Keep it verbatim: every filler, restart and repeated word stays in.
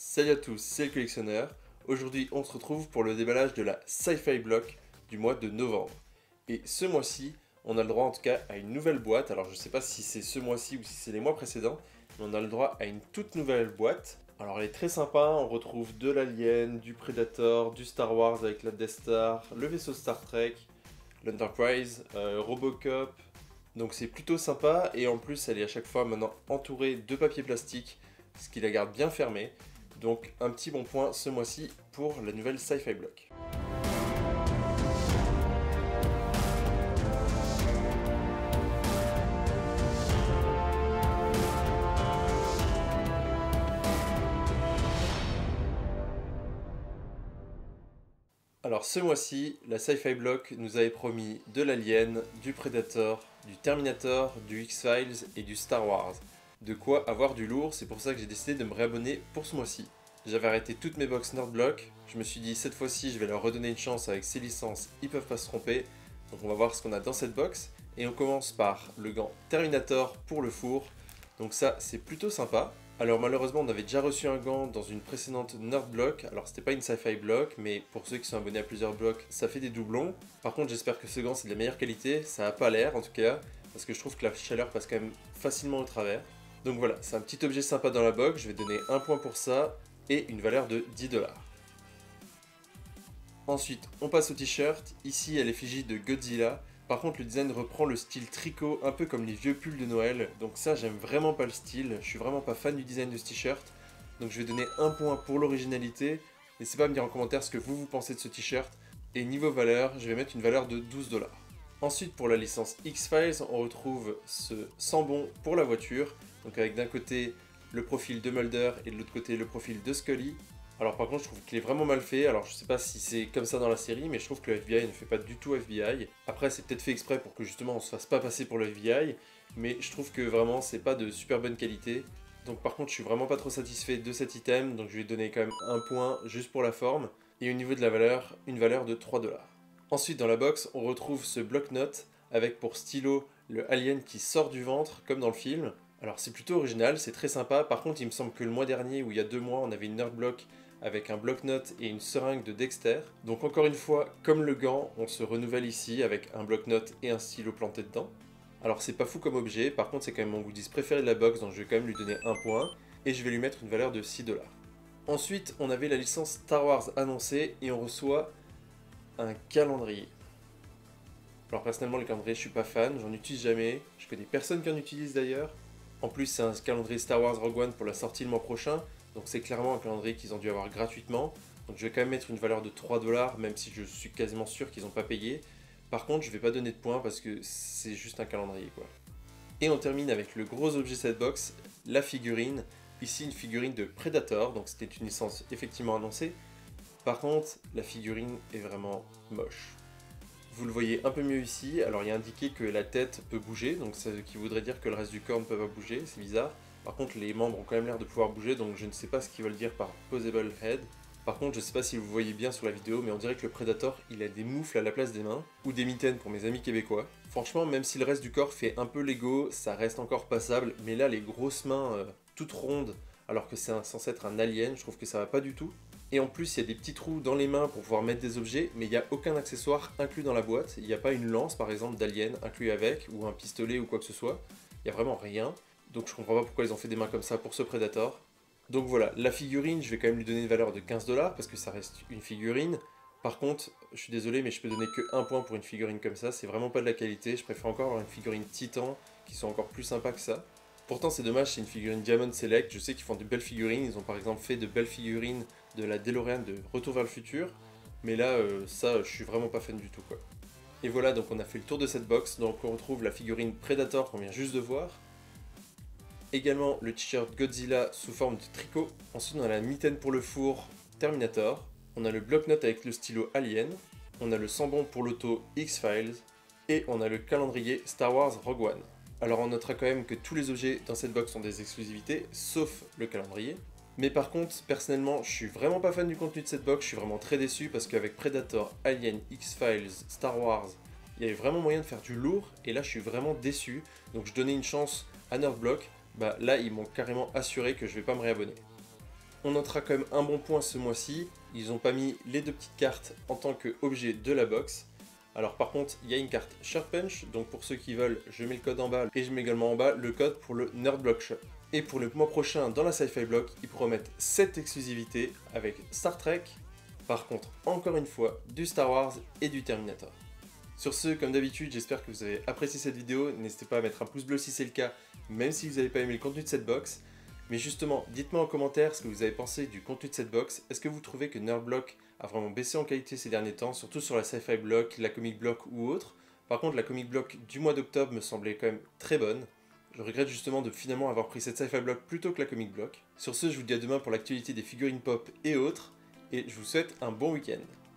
Salut à tous, c'est le collectionneur. Aujourd'hui, on se retrouve pour le déballage de la Sci-Fi Block du mois de novembre. Et ce mois-ci, on a le droit en tout cas à une nouvelle boîte. Alors je sais pas si c'est ce mois-ci ou si c'est les mois précédents, mais on a le droit à une toute nouvelle boîte. Alors elle est très sympa, on retrouve de l'Alien, du Predator, du Star Wars avec la Death Star, le vaisseau Star Trek, l'Enterprise, euh, Robocop. Donc c'est plutôt sympa et en plus elle est à chaque fois maintenant entourée de papier plastique, ce qui la garde bien fermée. Donc un petit bon point ce mois-ci pour la nouvelle Sci-Fi Block. Alors ce mois-ci, la Sci-Fi Block nous avait promis de l'Alien, du Predator, du Terminator, du X-Files et du Star Wars. De quoi avoir du lourd, c'est pour ça que j'ai décidé de me réabonner pour ce mois-ci. J'avais arrêté toutes mes box Nerdblock, je me suis dit cette fois-ci je vais leur redonner une chance avec ces licences, ils peuvent pas se tromper. Donc on va voir ce qu'on a dans cette box. Et on commence par le gant Terminator pour le four. Donc ça c'est plutôt sympa. Alors malheureusement on avait déjà reçu un gant dans une précédente Nerdblock. Alors c'était pas une Sci-Fi Block, mais pour ceux qui sont abonnés à plusieurs blocs, ça fait des doublons. Par contre j'espère que ce gant c'est de la meilleure qualité, ça a pas l'air en tout cas, parce que je trouve que la chaleur passe quand même facilement au travers. Donc voilà, c'est un petit objet sympa dans la box, je vais donner un point pour ça, et une valeur de dix dollars. Ensuite, on passe au t-shirt, ici à l'effigie de Godzilla. Par contre le design reprend le style tricot, un peu comme les vieux pulls de Noël, donc ça j'aime vraiment pas le style, je suis vraiment pas fan du design de ce t-shirt. Donc je vais donner un point pour l'originalité, n'hésitez pas à me dire en commentaire ce que vous vous pensez de ce t-shirt. Et niveau valeur, je vais mettre une valeur de douze dollars. Ensuite pour la licence X-Files, on retrouve ce sambon pour la voiture, donc avec d'un côté le profil de Mulder et de l'autre côté le profil de Scully. Alors par contre je trouve qu'il est vraiment mal fait, alors je sais pas si c'est comme ça dans la série, mais je trouve que le F B I ne fait pas du tout F B I. Après c'est peut-être fait exprès pour que justement on se fasse pas passer pour le F B I, mais je trouve que vraiment c'est pas de super bonne qualité. Donc par contre je suis vraiment pas trop satisfait de cet item, donc je vais donner quand même un point juste pour la forme. Et au niveau de la valeur, une valeur de trois dollars. Ensuite dans la box on retrouve ce bloc-notes avec pour stylo le alien qui sort du ventre comme dans le film. Alors c'est plutôt original, c'est très sympa, par contre il me semble que le mois dernier ou il y a deux mois on avait une Nerdblock avec un bloc-notes et une seringue de Dexter. Donc encore une fois, comme le gant, on se renouvelle ici avec un bloc-notes et un stylo planté dedans. Alors c'est pas fou comme objet, par contre c'est quand même mon goodies préféré de la box, donc je vais quand même lui donner un point, et je vais lui mettre une valeur de six dollars. Ensuite, on avait la licence Star Wars annoncée, et on reçoit un calendrier. Alors personnellement les calendriers je suis pas fan, j'en utilise jamais, je connais personne qui en utilise d'ailleurs. En plus c'est un calendrier Star Wars Rogue One pour la sortie le mois prochain, donc c'est clairement un calendrier qu'ils ont dû avoir gratuitement. Donc je vais quand même mettre une valeur de trois dollars, même si je suis quasiment sûr qu'ils n'ont pas payé. Par contre je vais pas donner de points parce que c'est juste un calendrier quoi. Et on termine avec le gros objet de cette box, la figurine. Ici une figurine de Predator, donc c'était une licence effectivement annoncée. Par contre la figurine est vraiment moche. Vous le voyez un peu mieux ici, alors il y a indiqué que la tête peut bouger, donc ce qui voudrait dire que le reste du corps ne peut pas bouger, c'est bizarre. Par contre les membres ont quand même l'air de pouvoir bouger, donc je ne sais pas ce qu'ils veulent dire par posable head. Par contre je ne sais pas si vous voyez bien sur la vidéo, mais on dirait que le Predator il a des moufles à la place des mains, ou des mitaines pour mes amis québécois. Franchement même si le reste du corps fait un peu Lego, ça reste encore passable, mais là les grosses mains euh, toutes rondes, alors que c'est censé être un alien, je trouve que ça va pas du tout. Et en plus, il y a des petits trous dans les mains pour pouvoir mettre des objets, mais il n'y a aucun accessoire inclus dans la boîte. Il n'y a pas une lance, par exemple, d'Alien inclus avec, ou un pistolet ou quoi que ce soit. Il n'y a vraiment rien. Donc je comprends pas pourquoi ils ont fait des mains comme ça pour ce Predator. Donc voilà, la figurine, je vais quand même lui donner une valeur de quinze dollars, parce que ça reste une figurine. Par contre, je suis désolé, mais je peux donner que un point pour une figurine comme ça. C'est vraiment pas de la qualité. Je préfère encore avoir une figurine Titan, qui soit encore plus sympa que ça. Pourtant c'est dommage, c'est une figurine Diamond Select, je sais qu'ils font de belles figurines, ils ont par exemple fait de belles figurines de la DeLorean de Retour vers le futur, mais là euh, ça je suis vraiment pas fan du tout quoi. Et voilà, donc on a fait le tour de cette box, donc on retrouve la figurine Predator qu'on vient juste de voir, également le t-shirt Godzilla sous forme de tricot, ensuite on a la mitaine pour le four Terminator, on a le bloc-notes avec le stylo Alien, on a le sambon pour l'auto X-Files, et on a le calendrier Star Wars Rogue One. Alors on notera quand même que tous les objets dans cette box sont des exclusivités, sauf le calendrier. Mais par contre, personnellement, je suis vraiment pas fan du contenu de cette box, je suis vraiment très déçu parce qu'avec Predator, Alien, X-Files, Star Wars, il y avait vraiment moyen de faire du lourd, et là je suis vraiment déçu. Donc je donnais une chance à Nerdblock, bah là ils m'ont carrément assuré que je vais pas me réabonner. On notera quand même un bon point ce mois-ci, ils n'ont pas mis les deux petites cartes en tant qu'objet de la box. Alors par contre, il y a une carte Shark Punch, donc pour ceux qui veulent, je mets le code en bas et je mets également en bas le code pour le Nerd Block Shop. Et pour le mois prochain, dans la Sci-Fi Block, ils promettent sept exclusivités avec Star Trek, par contre, encore une fois, du Star Wars et du Terminator. Sur ce, comme d'habitude, j'espère que vous avez apprécié cette vidéo, n'hésitez pas à mettre un pouce bleu si c'est le cas, même si vous n'avez pas aimé le contenu de cette box. Mais justement, dites-moi en commentaire ce que vous avez pensé du contenu de cette box. Est-ce que vous trouvez que Nerd Block a vraiment baissé en qualité ces derniers temps, surtout sur la Sci-Fi Block, la Comic Block ou autre? Par contre, la Comic Block du mois d'octobre me semblait quand même très bonne. Je regrette justement de finalement avoir pris cette Sci-Fi Block plutôt que la Comic Block. Sur ce, je vous dis à demain pour l'actualité des figurines pop et autres, et je vous souhaite un bon week-end.